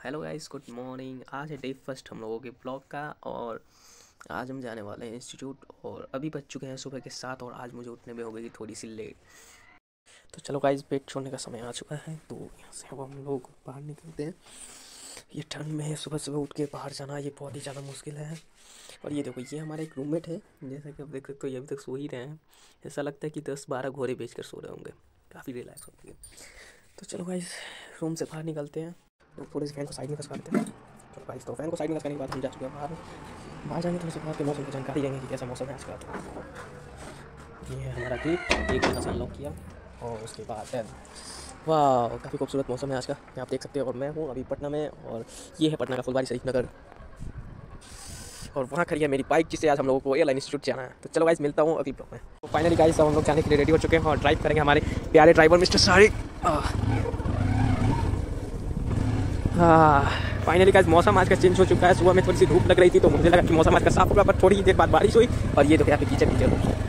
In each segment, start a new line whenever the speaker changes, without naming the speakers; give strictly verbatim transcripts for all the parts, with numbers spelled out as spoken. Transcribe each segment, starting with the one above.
Hello guys, good morning. आज है day first हम लोगों के ब्लॉग का और आज हम जाने वाले हैं इंस्टीट्यूट। और अभी बज चुके हैं सुबह के सात और आज मुझे उठने में हो गई थोड़ी सी लेट। तो चलो गाइस, पेट छोड़ने का समय आ चुका है तो यहाँ से अब हम लोग बाहर निकलते हैं। ये ठंड में सुबह सुबह उठ के बाहर जाना ये बहुत ही ज़्यादा मुश्किल है। और ये देखो, ये हमारा एक रूममेट है, जैसा कि आप देख सकते हो ये अभी तक सो ही रहे हैं। ऐसा लगता है कि दस बारह घोड़े बेच कर सो रहे होंगे, काफ़ी रिलैक्स होती है। तो चलो गाइस, रूम से बाहर निकलते हैं। तो थोड़े से फैन को साइड में खसका देते हैं। चलो गाइस, तो फैन को साइड में खसकाने के बाद हम जा चुके हैं बाहर। बाहर जाएंगे थोड़े से बाहर के मौसम की जानकारी लेंगे कि कैसा मौसम है आज का। तो ये है हमारा गेट, एक घंटा से अनलॉक किया और उसके बाद है वाह, काफ़ी खूबसूरत मौसम है आज का, आप देख सकते हो। और मैं हूँ अभी पटना में और ये है पटना का फुलवारी शरीफ नगर। और वहाँ खड़ी है मेरी बाइक जिससे आज हम लोगों को एयरलाइन इंस्टीट्यूट जाना है। तो चलो गाइस, मिलता हूँ अगली ब्लॉग में। तो फाइनली गाइस, सब हम लोग जाने के लिए रेडी हो चुके हैं और ड्राइव करेंगे हमारे प्यारे ड्राइवर मिस्टर सारिक। हाँ, फाइनली गाइस, मौसम आज का चेंज हो चुका है। सुबह में थोड़ी सी धूप लग रही थी तो मुझे लगा कि मौसम आज का साफ होगा, पर थोड़ी ही देर बाद बारिश हुई और ये तो यहाँ पे कीचड़ कीचड़ हो चुका है।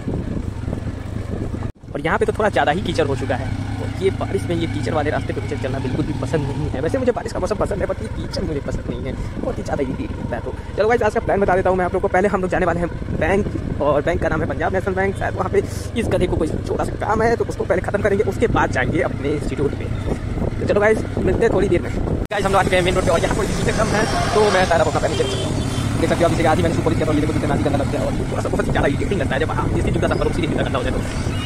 और यहाँ पे तो थोड़ा ज़्यादा ही कीचड़ हो चुका है। और ये बारिश में ये कीचड़ वाले रास्ते पे मुझे चलना बिल्कुल भी पसंद नहीं है। वैसे मुझे बारिश का मौसम पसंद है, बट ये कीचड़ मुझे पसंद नहीं है, बहुत ही ज़्यादा इरिटेट करता है। तो चलो गाइस, आज का प्लान बता देता हूँ मैं आप लोगों को। पहले हम लोग जाने वाले हैं बैंक, और बैंक का नाम है पंजाब नेशनल बैंक। शायद वहाँ पे इस गधे को कोई छोटा सा काम है तो उसको पहले खत्म करेंगे, उसके बाद जाएंगे अपने इंस्टीट्यूट पे। तो चलो गाइस, मिलते हैं थोड़ी देर में। गाइस, हम लोग आज गए मेन रोड पे और यहाँ कोई चीज़ें कम है तो मैं सारा अपना पहले चल सकता हूँ। देख सकते हो अभी से आज ही मैंने सुपर किया और ये देखो नाली करना लगता है और थोड़ा सा बहुत ही ज़्यादा इरिटेटिंग लगता है जब आप इंस्टीट्यूट का सफर सीधे करना हो जाए तो।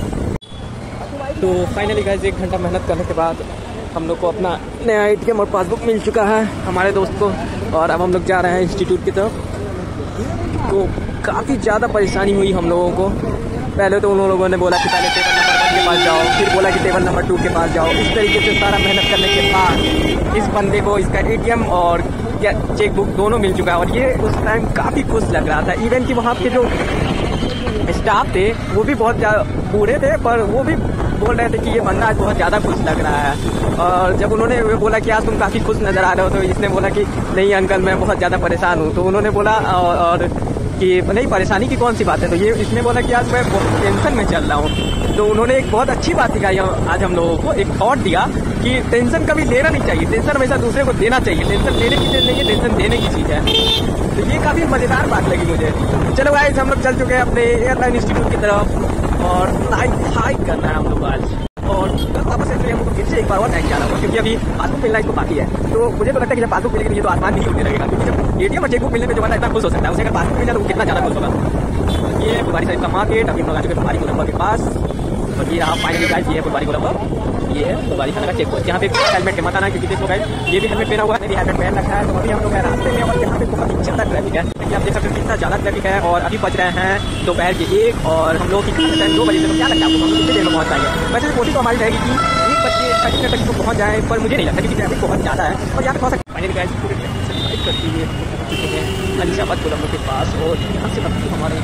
तो फाइनली गाइस, एक घंटा मेहनत करने के बाद हम लोग को अपना नया एटीएम और पासबुक मिल चुका है हमारे दोस्त को। और अब हम लोग जा रहे हैं इंस्टीट्यूट की तरफ। तो काफ़ी ज़्यादा परेशानी हुई हम लोगों को। पहले तो उन लोगों ने बोला कि पहले टेबल नंबर वन के पास जाओ, फिर बोला कि टेबल नंबर टू के पास जाओ। इस तरीके से सारा मेहनत करने के बाद इस बंदे को इसका एटीएम और चेक बुक दोनों मिल चुका है। और ये उस टाइम काफ़ी खुश लग रहा था। इवन कि वहाँ के जो स्टाफ थे वो भी बहुत ज़्यादा बूढ़े थे, पर वो भी बोल रहे थे कि ये बंदा आज बहुत ज़्यादा खुश लग रहा है। और जब उन्होंने बोला कि आज तुम काफ़ी खुश नज़र आ रहे हो तो इसने बोला कि नहीं अंकल, मैं बहुत ज़्यादा परेशान हूँ। तो उन्होंने बोला और, और कि नहीं, परेशानी की कौन सी बात है। तो ये इसने बोला कि आज मैं बहुत टेंशन में चल रहा हूँ। तो उन्होंने एक बहुत अच्छी बात सिखाई आज हम लोगों को, एक थॉट दिया कि टेंशन कभी लेना नहीं चाहिए, टेंशन हमेशा दूसरे को देना चाहिए। टेंशन लेने की चीज़ नहीं है, टेंशन देने की चीज़ है। तो ये काफ़ी मज़ेदार बात लगी मुझे। चलो गाइस, हम लोग चल चुके हैं अपने एयरलाइन इंस्टीट्यूट की तरफ और नाइट हाइक करना है हम लोग आज। और वापस इसलिए हमको फिर से एक बार और बैंक जाना होगा क्योंकि अभी पासबुक मिलना इसको बाकी है। तो मुझे तो लगता है कि जब पासबुक मिलेगी ये तो आसमान नहीं होने लगेगा, क्योंकि जब एटीएम और चेकबुक मिलने में जो बंदा इतना खुश हो सकता है उसे अगर पासबुक मिल जाए तो कितना ज़्यादा खुश होगा। ये फुलवारी शरीफ का मार्केट, अभी हम लोग आ चुके हैं फुलवारी गोलम्बर के पास। और ये रहा फाइनली गाइस, ये है फुलवारी गोलम्बर, ये है फुलवारी खाना का चेक पोस्ट। यहाँ पे हेलमेट के मत आना, क्योंकि देखो गाइस ये भी हेलमेट पहना हुआ है, मेरी हेलमेट पहन रखा है। तो अभी हम लोग हैं रास्ते में और यहाँ पे बहुत ही ज़्यादा ट्रैफिक है। देखिए आप देख सकते हो कितना ज़्यादा ट्रैफिक है। और अभी बज रहे हैं दोपहर के एक और हम लोग की दो बजे से। तो क्या लगता है आपको हम लोग कितनी देर में पहुँच जाएंगे? वैसे कोशिश तो हमारी रहेगी कि एक बजे थर्टी मिनट तक तो पहुँच जाए, पर मुझे नहीं लगता क्योंकि ट्रैफिक बहुत ज़्यादा है। और यहाँ पे पहुँच सकते फाइनली गाइस, पूरे ट्रैफिक से फाइट करते हुए पहुँच चुके हैं अलीशाबाद गोलम्बर के पास। और यहाँ से अभी हमारे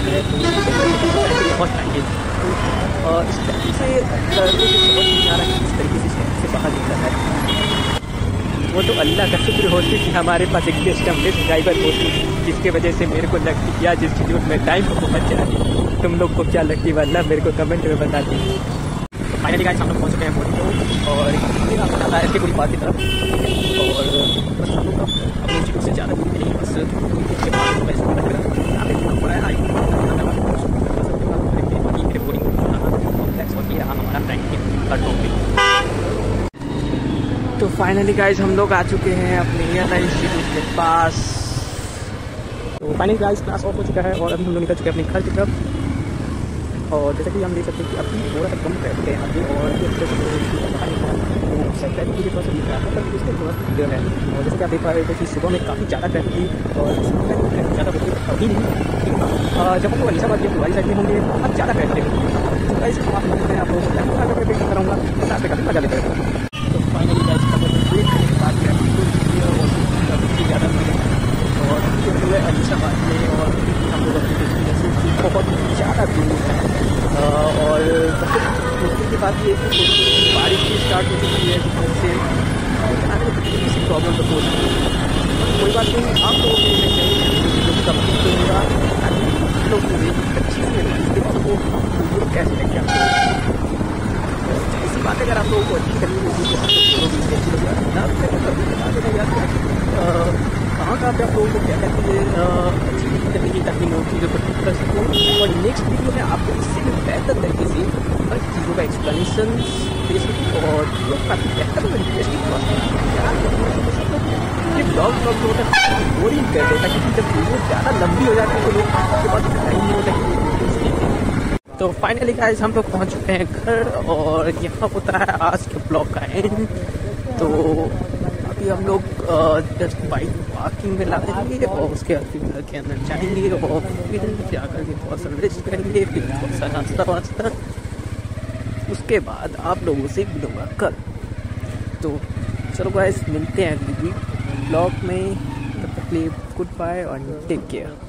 पहुँच जाएंगे। और इस तरीके से समझ नहीं आ रहा है किस तरीके से से बाहर निकला है। वो तो अल्लाह का शुक्र होती कि हमारे पास एक सिस्टम बेस्ट ड्राइवर होती जिसके वजह से मेरे को लगती कि आज इंस्टीट्यूट में टाइम को पहुँच जाए। तुम लोग को क्या लगती वरना मेरे को कमेंट में बता दी। तो फाइनली गाइस, हम लोग पहुँच चुके हैं बोर्डिंग को और जाता है इसके पूरी बात की तरफ। और बस हम लोग अपने इंस्टीट्यूट से ज़्यादा दूरी नहीं, बस उसके बाद तो फाइनली गाइस, हम लोग आ चुके हैं अपने एयरलाइन इंस्टीट्यूट के पास। तो फाइनली गाइस, क्लास ऑफ हो चुका है और अभी हम लोग निकल चुके हैं अपने घर की तरफ। और जैसे कि हम देख सकते हैं कि अभी थोड़ा सा कम ट्रैफिक है अभी और ट्रैफिक थोड़ा सा दिख रहा है, पर उसके थोड़ा सा क्लियर है। और जैसे कि आप देख पा रहे थे कि सुबह में काफ़ी ज़्यादा ट्रैफिक थी और ज़्यादा होती अभी नहीं। जब हम लोग अलीशाबाद के फुलवारी साइड में होंगे बहुत ज़्यादा ट्रैफिक है। तो गाइस, आप लोग मैं आप लोगों को वेट कराऊँगा, रास्ते काफ़ी मजा लेते हैं। तो फाइनली गाइस, बात काफ़ी ज़्यादा और पूरे अलीशाबाद में और हम लोग अपनी जैसे बहुत ज़्यादा दूर है। और सबसे मुश्किल की बात ये है कि बारिश भी स्टार्ट हो चुकी है जिससे आने में किसी प्रॉब्लम तो हो सकती है। कोई बात नहीं, आप लोगों के लिए कंप्लीट करूँगा ताकि लोग अच्छी से आपको कैसे लेके आते हैं। इसी बात अगर आप लोगों को अच्छी करनी होगी तो आप लोग भी अच्छी लगे बता देना यार कहाँ कहाँ पे आप लोगों को क्या कहते हैं अच्छी करने की ताकि मैं चीज़ों पर टिक कर सकूँ। और नेक्स्ट वीडियो में आपको इससे भी बेहतर तरीके से हर चीज़ों का एक्सप्लेनेशन दे सकूँ और काफ़ी बेहतर और इंटरेस्टिंग ये ब्लॉग ब्लॉग जो होता है बोरिंग कर देता है क्योंकि जब वीडियो ज़्यादा लंबी हो जाती है तो लोग आपके पास टाइम नहीं होता है। तो फाइनली गाइस हम लोग पहुंच चुके हैं घर और यहाँ होता है आज के ब्लॉग का एंड। तो अभी हम लोग जस्ट बाइक पार्किंग में लाएंगे और उसके बाद फिर घर के अंदर जाएंगे और फिर जाकर के थोड़ा सा रेस्ट करेंगे, फिर थोड़ा सा नाश्ता वास्ता, उसके बाद आप लोगों से मिलूँगा कल। तो चलो गाइस मिलते हैं अगली ब्लॉग में, तब तक के लिए गुड बाय और टेक केयर।